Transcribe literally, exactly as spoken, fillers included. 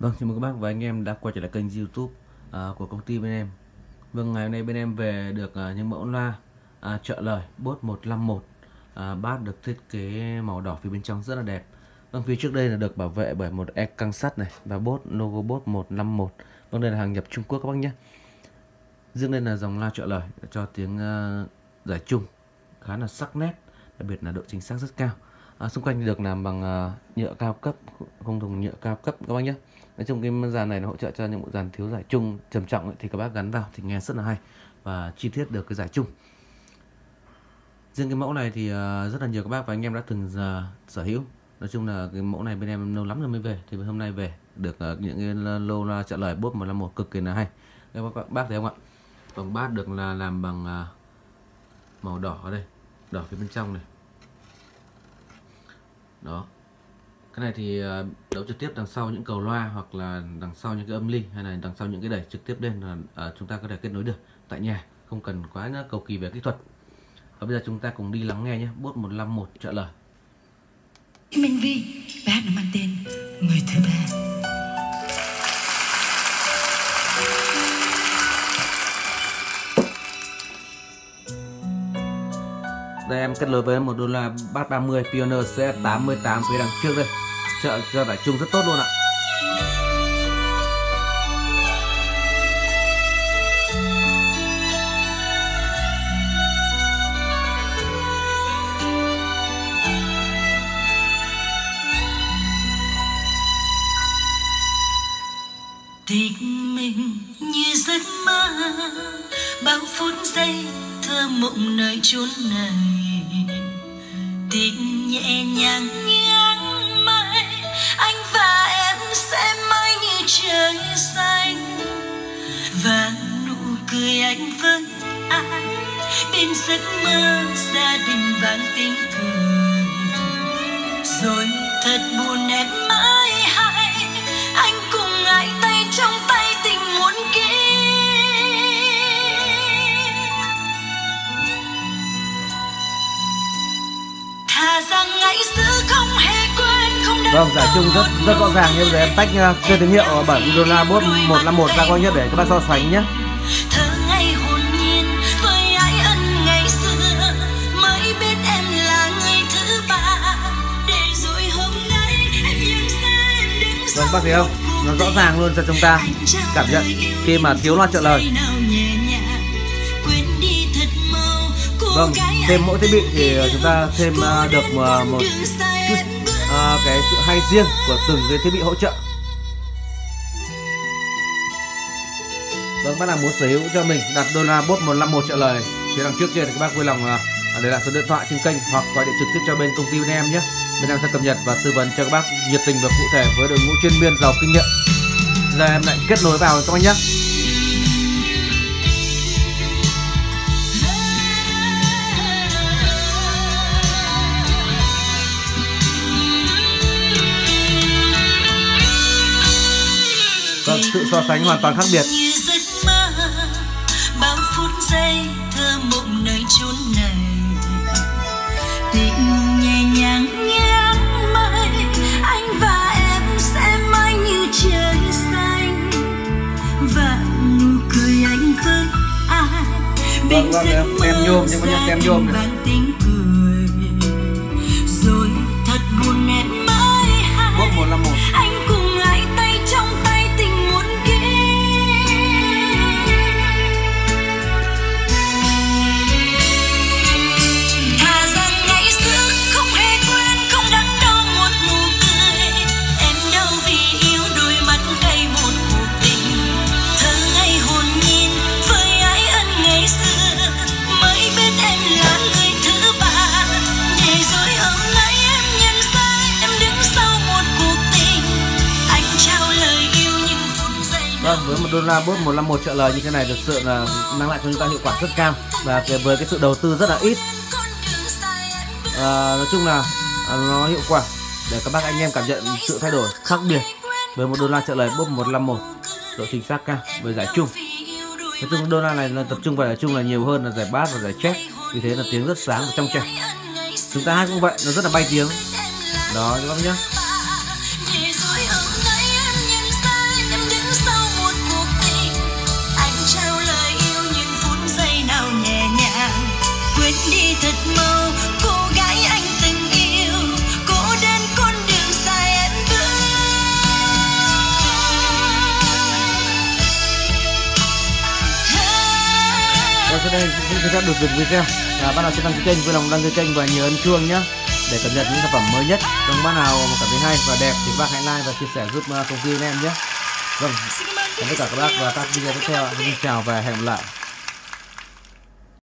Vâng, chào mừng các bác và anh em đã quay trở lại kênh YouTube à, của công ty bên em. Vâng, ngày hôm nay bên em về được à, những mẫu loa à, trợ lời Bose một năm một, à, bát được thiết kế màu đỏ phía bên trong rất là đẹp. Vâng, phía trước đây là được bảo vệ bởi một e căng sắt này và Bose logo Bose một năm một. Vâng, đây là hàng nhập Trung Quốc các bác nhé. Riêng đây là dòng loa trợ lời cho tiếng uh, giải chung khá là sắc nét, đặc biệt là độ chính xác rất cao. À, xung quanh được làm bằng uh, nhựa cao cấp, không dùng nhựa cao cấp các bác nhé. Nói chung cái dàn này nó hỗ trợ cho những bộ dàn thiếu giải chung trầm trọng ấy, thì các bác gắn vào thì nghe rất là hay và chi tiết được cái giải chung. Riêng cái mẫu này thì uh, rất là nhiều các bác và anh em đã từng uh, sở hữu. Nói chung là cái mẫu này bên em lâu lắm rồi mới về, thì hôm nay về được uh, những cái lô loa trợ lời Bose một năm một cực kỳ là hay. Các bác, bác thấy không ạ? Vòng bát được là làm bằng uh, màu đỏ ở đây, đỏ phía bên trong này. Đó. Cái này thì uh, đấu trực tiếp đằng sau những cầu loa, hoặc là đằng sau những cái âm ly, hay là đằng sau những cái đẩy trực tiếp lên là uh, chúng ta có thể kết nối được tại nhà, không cần quá cầu kỳ về kỹ thuật. Và bây giờ chúng ta cùng đi lắng nghe nhé, Bose một năm một trợ lời. Minh Vi, bài hát mang tên Người thứ ba. Đây em kết nối với một đô la Bass ba mươi Pioneer C S tám mươi tám phía đằng trước đây, trợ cho giải chung rất tốt luôn ạ. Tình mình như giấc mơ, bao phút giây thơ mộng nơi chốn này. Tình nhẹ nhàng như áng mây, anh và em sẽ mãi như trời xanh. Và nụ cười anh với ai bên giấc mơ gia đình vang tiếng cười. Rồi thật buồn em mãi hay anh cùng ngại tay trong tay tình muôn kiếp. Thà rằng ngày xưa không hề quên, không đắn Vâng, giải chung rất rất rõ ràng, nhưng để em tách uh, tín hiệu ở bản đô la Bose một năm một ra coi nhé, để các bác so sánh nhé. thơ ngày hồn nhiên với ái ân ngày xưa, mới biết em là người thứ ba. Để rồi hôm nay em nhận ra em đứng sau. Vâng, bác thấy không? Nó rõ ràng luôn cho chúng ta cảm nhận khi mà thiếu loa trợ lời. Vâng, thêm mỗi thiết bị thì chúng ta thêm uh, được uh, một chút uh, cái sự hay riêng của từng cái thiết bị hỗ trợ. Vâng, bác nào muốn sở hữu cho mình đặt đô la Bose một năm một trợ lời phía đằng trước kia thì các bác vui lòng uh, để lại số điện thoại trên kênh, hoặc gọi điện trực tiếp cho bên công ty bên em nhé. Bên em sẽ cập nhật và tư vấn cho các bác nhiệt tình và cụ thể với đội ngũ chuyên viên giàu kinh nghiệm. Giờ em lại kết nối vào các bác nhé. Vâng, sự so sánh hoàn toàn khác biệt. Bao phút giây thơ mộng nơi chốn này. Tình nhẹ nhàng như áng mây, anh và em sẽ mãi như trời xanh. Và nụ cười anh với ai bên giấc mơ gia đình vang tiếng cười. Rồi thật buồn em mãi hay anh cùng ngại tay trong tay tình muôn kiếp. Thà rằng ngày xưa không hề quên, không đắn đo một nụ cười. Em đâu vì yêu đôi mắt cay một cuộc tình. Thơ ngày hồn nhiên với ái ân ngày xưa, mới biết em là người thứ ba. Để rồi hôm nay em nhận ra em đứng sau một cuộc tình. Anh trao lời yêu những phút giây. Vâng, với một đô la Bose một năm một trợ lời như thế này thực sự là mang lại cho chúng ta hiệu quả rất cao, và với cái sự đầu tư rất là ít. À, nói chung là à, nó hiệu quả để các bác anh em cảm nhận sự thay đổi khác biệt với một đô la trợ lời Bose một năm một, độ chính xác cao với giải chung. Nói chung đô la này là tập trung vào giải chung là nhiều hơn là giải bass và giải chép, vì thế là tiếng rất sáng và trong trẻo. Chúng ta hát cũng vậy, nó rất là bay tiếng. Đó các bác nhé. Để rồi hôm nay em nhận ra sau đây xin phép được dừng video. À, bạn nào chưa đăng ký kênh vui lòng đăng ký kênh và nhớ ấn chuông nhé để cập nhật những sản phẩm mới nhất. Còn bạn nào mà cảm thấy hay và đẹp thì các bác hãy like và chia sẻ giúp công ty bên em nhé. Vâng, cảm ơn tất cả các bác và các video tiếp theo. Xin chào và hẹn gặp lại.